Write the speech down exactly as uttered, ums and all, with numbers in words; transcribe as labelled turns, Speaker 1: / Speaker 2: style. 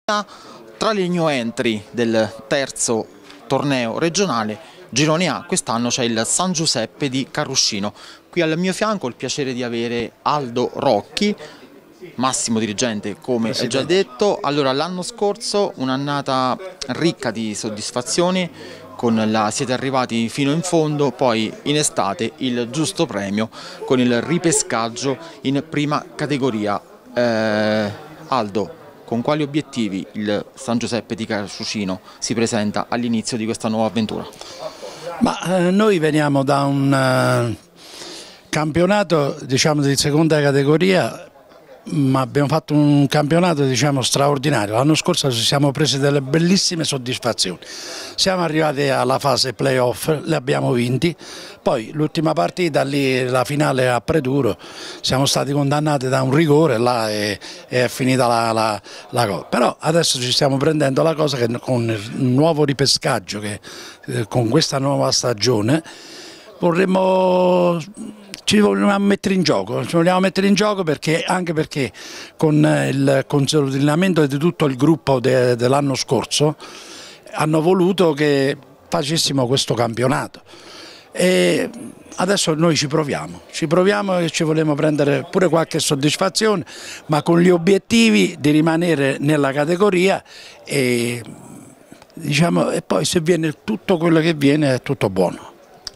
Speaker 1: Tra le new entry del terzo torneo regionale Girone A quest'anno c'è il San Giuseppe di Carruscino. Qui al mio fianco ho il piacere di avere Aldo Rocchi, massimo dirigente come è già detto. Allora, l'anno scorso un'annata ricca di soddisfazioni, con la siete arrivati fino in fondo, poi in estate il giusto premio con il ripescaggio in prima categoria. Eh, Aldo, con quali obiettivi il San Giuseppe di Carruscino si presenta all'inizio di questa nuova avventura?
Speaker 2: Ma eh, noi veniamo da un uh, campionato, diciamo, di seconda categoria, ma abbiamo fatto un campionato, diciamo, straordinario. L'anno scorso ci siamo presi delle bellissime soddisfazioni. Siamo arrivati alla fase playoff, le abbiamo vinti, poi l'ultima partita, lì la finale a Preduro, siamo stati condannati da un rigore, là è, è finita la, la, la cosa. Però adesso ci stiamo prendendo la cosa che con il nuovo ripescaggio, che eh, con questa nuova stagione vorremmo... ci vogliamo mettere in gioco, ci vogliamo mettere in gioco perché, anche perché con il consolidamento di tutto il gruppo de, dell'anno scorso hanno voluto che facessimo questo campionato e adesso noi ci proviamo, ci proviamo e ci vogliamo prendere pure qualche soddisfazione, ma con gli obiettivi di rimanere nella categoria e, diciamo, e poi se viene tutto quello che viene è tutto buono.